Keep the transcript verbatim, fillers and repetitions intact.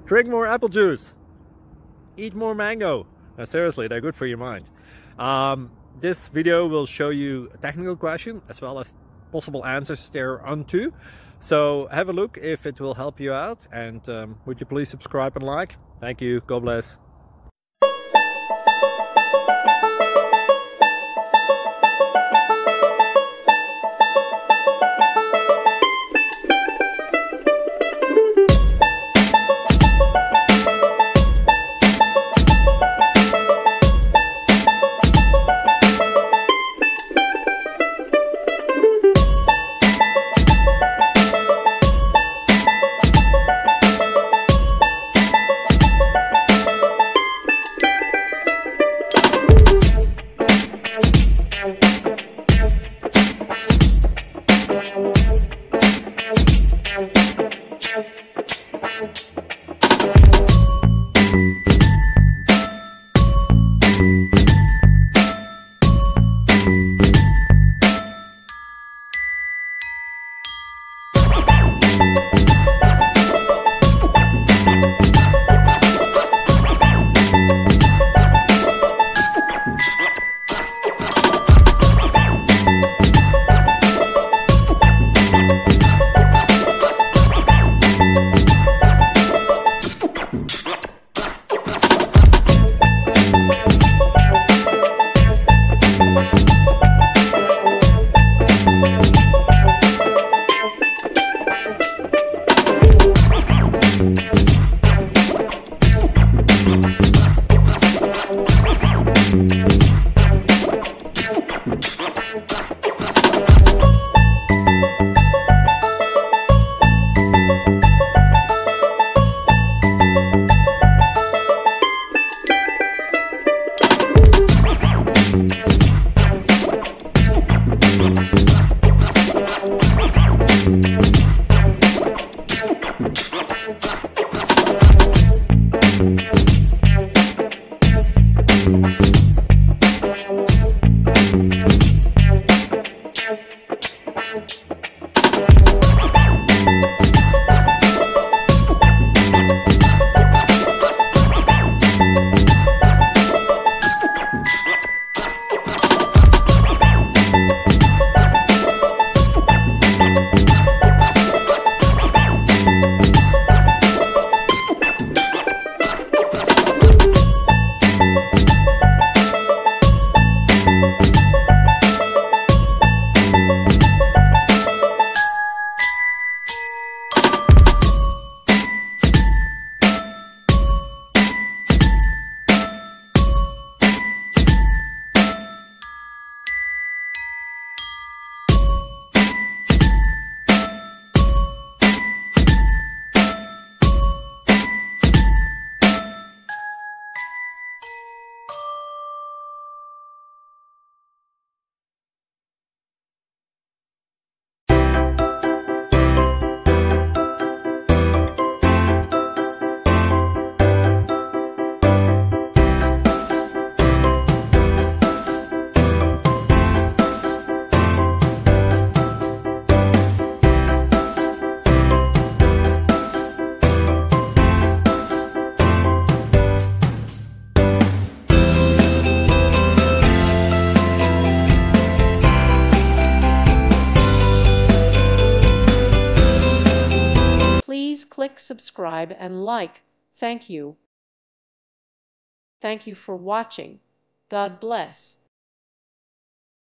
Drink more apple juice. Eat more mango. Now, seriously, they're good for your mind. Um, this video will show you a technical question as well as possible answers thereunto. So have a look if it will help you out, and um, would you please subscribe and like? Thank you. God bless. Please click subscribe and like. Thank you. Thank you for watching. God bless.